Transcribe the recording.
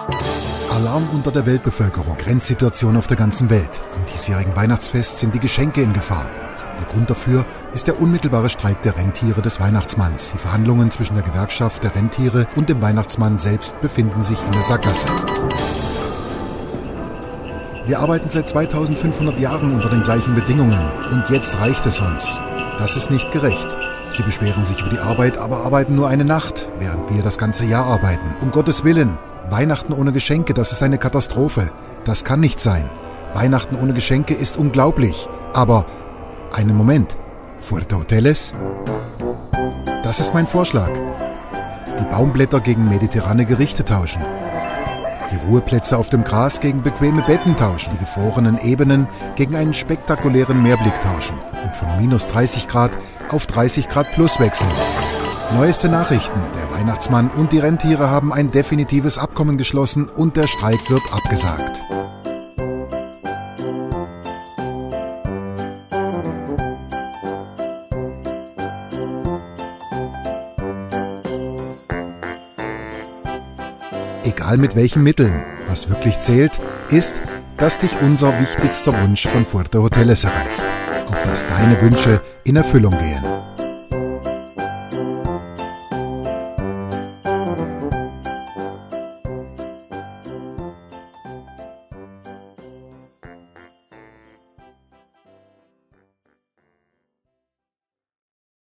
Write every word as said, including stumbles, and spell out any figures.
Alarm unter der Weltbevölkerung, Grenzsituation auf der ganzen Welt. Am diesjährigen Weihnachtsfest sind die Geschenke in Gefahr. Der Grund dafür ist der unmittelbare Streik der Rentiere des Weihnachtsmanns. Die Verhandlungen zwischen der Gewerkschaft der Rentiere und dem Weihnachtsmann selbst befinden sich in der Sackgasse. Wir arbeiten seit zweitausendfünfhundert Jahren unter den gleichen Bedingungen und jetzt reicht es uns. Das ist nicht gerecht. Sie beschweren sich über die Arbeit, aber arbeiten nur eine Nacht, während wir das ganze Jahr arbeiten. Um Gottes Willen! Weihnachten ohne Geschenke, das ist eine Katastrophe. Das kann nicht sein. Weihnachten ohne Geschenke ist unglaublich. Aber, einen Moment, Fuerte Hoteles? Das ist mein Vorschlag. Die Baumblätter gegen mediterrane Gerichte tauschen. Die Ruheplätze auf dem Gras gegen bequeme Betten tauschen. Die gefrorenen Ebenen gegen einen spektakulären Meerblick tauschen. Und von minus dreißig Grad auf dreißig Grad plus wechseln. Neueste Nachrichten. Der Weihnachtsmann und die Rentiere haben ein definitives Abkommen geschlossen und der Streik wird abgesagt. Egal mit welchen Mitteln, was wirklich zählt, ist, dass dich unser wichtigster Wunsch von Fuerte Hoteles erreicht, auf dass deine Wünsche in Erfüllung gehen.